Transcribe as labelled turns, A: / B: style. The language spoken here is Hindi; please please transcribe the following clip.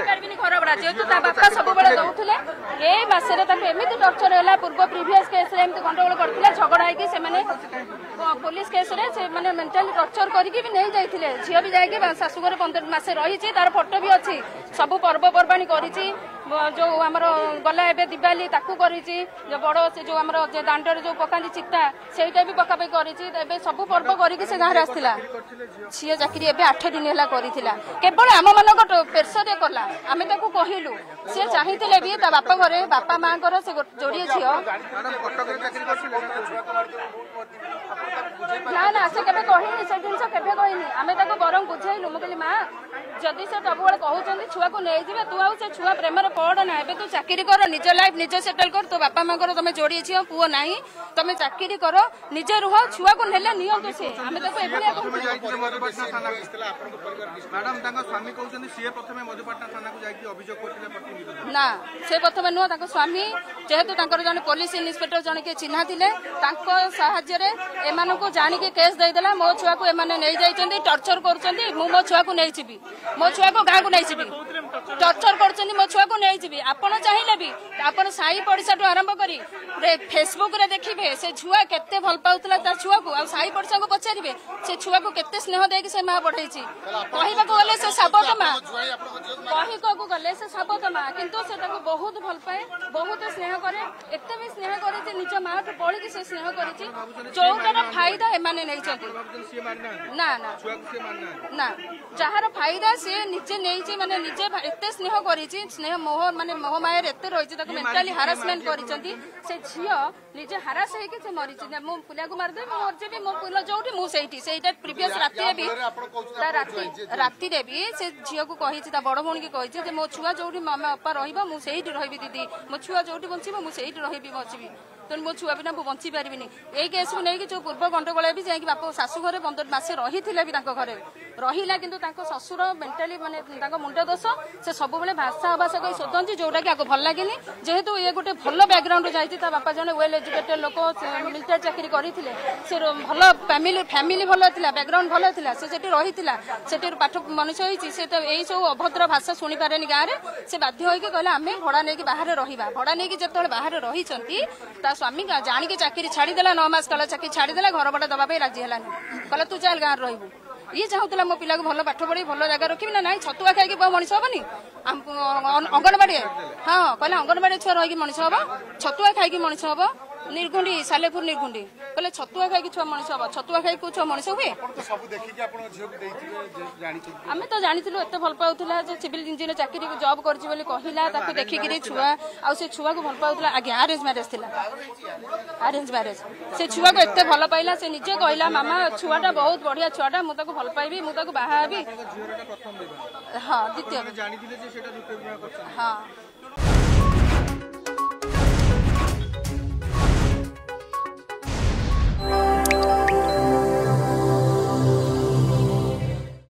A: घर भड़ा जेहेतु बापा सब दौले ए मसरे एमती टर्चर है पूर्व प्रिवियस केस गंडगोल करते झगड़ा होगी पुलिस केस मेंटाली टर्चर करके नहीं जाते झील भी जाकि शाशुघर 15 मास रही तार फोटो भी अच्छी सब पर्वपर्वाणी कर जो आमर गला एवं दिवाली ताकू करी बड़ से जो आमर दांडर जो पकाती चिता सेटा भी पकापी कर सब पर्व करके से गाँव आसला झील चाकरी एवं 8 दिन है केवल आम मान प्रेसर कला आम कहलु सी चाहिए भी बापा घरे बापा माँ से जोड़े झील ना ना से केबे कहिनी से जिनस केबे कहिनी आमे ताको बरम बुझाइलु म कहली मां जदि से सब बेले कहउचंदी छुआ को नै जिवे तू आउ से छुआ प्रेम रे पड़ ना एबे तू चाकरी कर निज लाइफ निज सेटल कर तो बापा मां कर तमे जोड़ी छियो पुओ नाही तमे चाकरी कर निजे रुह छुआ को नेले नियंतु से आमे ताको एबे
B: मैडम ताको स्वामी कहउचंदी से प्रथमे मधुपाटना थाना को जाई अभियोग करथिले प्रतिनिधि
A: ना से प्रथमे नो ताको स्वामी जेहेतु ताकर जने पुलिस इन्स्पेक्टर जने के चिन्हा थिले ताको सहाय्य रे एमानो को जानी के केस देदेला मो छुआ को एमाने नै जाइचंदी टर्चर करचंदी मो छुआ को नै छिबी मो छुआ को गाँ को नहीं छिबी टर्चर करचंदी मो छुआ को नहीं छिबी आपण चाहिए भी आपण साई पड़िसा टू आरंभ करी फेसबुक रे देखिबे से छुआ केते भल पाउतला ता छुआ को आ साई पड़िसा को पचारिबे से छुआ को केते स्नेह देके से मां पठैछि कहिबा को गले से साबत मां कहि को गले से साबत मां किंतु से ताको बहुत भल पाए बहुत स्नेह करे एते भी स्नेह करे जे निज मां तो पळी के से स्नेह करिछि जोटार फायदा एमाने नै छथि ना ना ना जहार फायदा से निजे नहीं माने निजे एते स्नेह करी स्नेह मोह माने मोह मायर एते रही मेंटाली हारासमेंट करी से झील निजे हारास होके से मरी मो पिला को मारदे मरजे मो पिला जोठी मु सेटा प्रीवियस राति भी राति भी से झील को कही बड़ भौणी की कही मो छुआ जोठी मामा बापा रही मुझे रही दीदी मो छुआ जोठी बंचब मुझे रही बचबी तेणु मो छुआ बिना बंची पारि यही केस को लेकिन जो पूर्व गंडगोल भी जाकि बाप शाशु घरे 15 मास रही भी घरे रहा कि शशुर मेंटाली माने मुंड दोष से सब बेले भाषा भाषा कही शोधती जोटा कि आपको भल लगे जेहेतु ये गोटे भल बैकग्राउंड जाती बापा जन वेल एजुकेटेड लोक मिलिटारी चाकरी करते से भल फैमिली भल बैकग्राउंड भल से रही से पाठ मनुष्य यही सब अभद्र भाषा शुणी पारे गाँव में से बाध्य होकर कहले आम भड़ा नहीं बाहर रहा भड़ा नहीं जो बाहर रही स्वामी जानिके चाकरी छाड़देला 9 मास काला चाकरी छाड़देला घर भड़ा दवाई राजी है कहला तू चल गाँव रही ये चाहूला मो पिला को भल पाठ पढ़ी भल जगह रखी ना ना छतुआ खाई मनीष हेनी अंगनवाड़ी हाँ कहले अंगनवाड़ी छुआ रही मनीष हम छतुआ खाई मनीष हम निर्गुंडी सालेपुर निर्गुंडी कहले छतुआ खाई छुआ मनीष हम छतुआ खाई छुआ मनीष हुए आम तो जानी एत भल पाला सिविल इंजीनियर चाकरी जॉब कर देखिकी छुआ आ छुआ को भल पाला आज्ञा अरेंज मैरेज से छुआ को एत भल पाइला से निजे कहला मामा छुआटा बहुत बढ़िया छुआटा मुझे भल पाइबी मुझे बाहा हाँ द्वितीय हाँ